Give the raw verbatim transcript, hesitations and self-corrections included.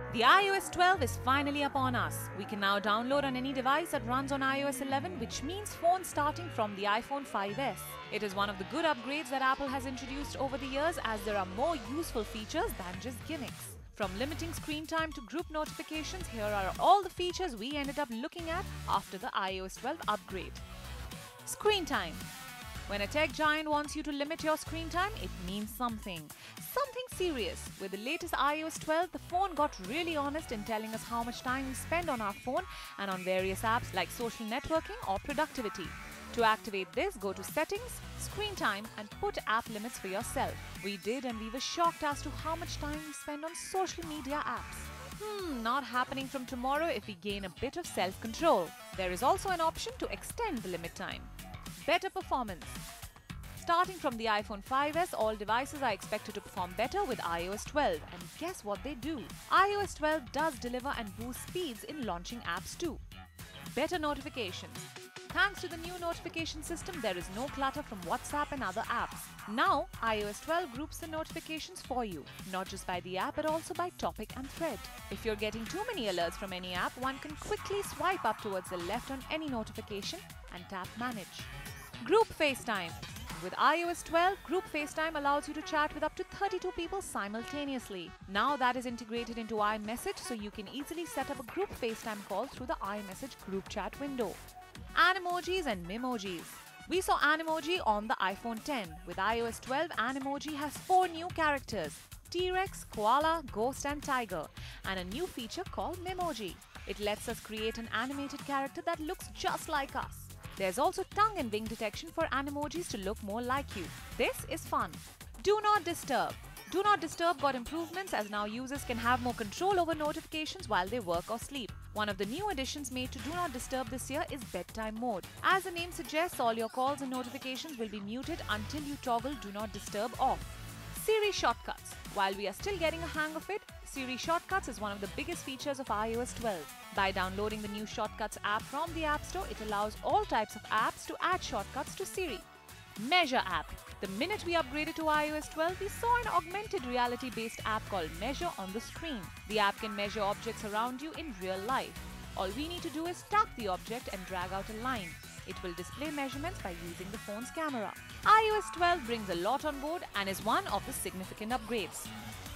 The i O S twelve is finally upon us. We can now download on any device that runs on i O S eleven, which means phones starting from the iPhone five S. It is one of the good upgrades that Apple has introduced over the years, as there are more useful features than just gimmicks. From limiting screen time to group notifications, here are all the features we ended up looking at after the i O S twelve upgrade. Screen time. When a tech giant wants you to limit your screen time, it means something. Something serious. With the latest i O S twelve, the phone got really honest in telling us how much time we spend on our phone and on various apps like social networking or productivity. To activate this, go to Settings, Screen Time and put app limits for yourself. We did, and we were shocked as to how much time we spend on social media apps. Hmm, not happening from tomorrow if we gain a bit of self-control. There is also an option to extend the limit time. Better performance. Starting from the iPhone five S, all devices are expected to perform better with i O S twelve. And guess what they do? i O S twelve does deliver and boost speeds in launching apps too. Better notifications. Thanks to the new notification system, there is no clutter from WhatsApp and other apps. Now, i O S twelve groups the notifications for you, not just by the app but also by topic and thread. If you're getting too many alerts from any app, one can quickly swipe up towards the left on any notification and tap Manage. Group FaceTime. With i O S twelve, Group FaceTime allows you to chat with up to thirty-two people simultaneously. Now that is integrated into iMessage, so you can easily set up a group FaceTime call through the iMessage group chat window. Animojis and Memojis. We saw Animoji on the iPhone ten. With i O S twelve, Animoji has four new characters: T-Rex, Koala, Ghost and Tiger, and a new feature called Memoji. It lets us create an animated character that looks just like us. There's also tongue and wing detection for Animojis to look more like you. This is fun. Do Not Disturb. Do Not Disturb got improvements, as now users can have more control over notifications while they work or sleep. One of the new additions made to Do Not Disturb this year is bedtime mode. As the name suggests, all your calls and notifications will be muted until you toggle Do Not Disturb off. Siri shortcuts. While we are still getting a hang of it, Siri shortcuts is one of the biggest features of i O S twelve. By downloading the new Shortcuts app from the App Store, it allows all types of apps to add shortcuts to Siri. Measure app. The minute we upgraded to i O S twelve, we saw an augmented reality-based app called Measure on the screen. The app can measure objects around you in real life. All we need to do is tap the object and drag out a line. It will display measurements by using the phone's camera. i O S twelve brings a lot on board and is one of the significant upgrades.